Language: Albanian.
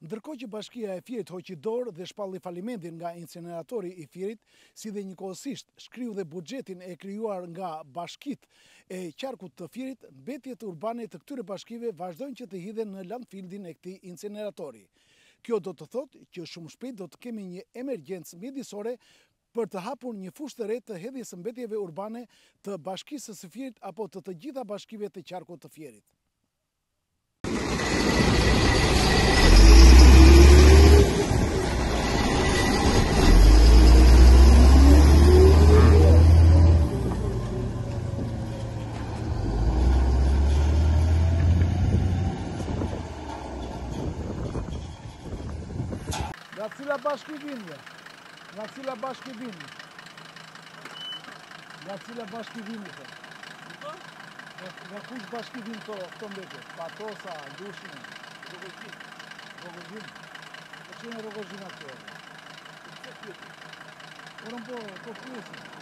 Ndërkohë që Bashkia e Firit hoqi dorë dhe shpalli falimentin nga incineratori i Firit, si dhe njëkohësisht shkriu dhe buxhetin e krijuar nga bashkitë e qarkut të Firit, mbetjet urbane të këtyre bashkive vazhdojnë që të hidhen në landfillin e këtij incineratori. Kjo do të thotë që shumë shpejt do të kemi një emergjencë mjedisore për të hapur një fushë të re të hedhjes së mbetjeve urbane të Bashkisë së Firit apo të gjitha bashkive të qarkut të Firit. Nga cila bashki vini? Nga cila bashki vini? Nga cila bashki vini? Nga kush bashki vini këto mbetje? Patosa, Lushin, Rogozhin. Rogozhin? Po që në Rogozhin atë? Orën po pyesim.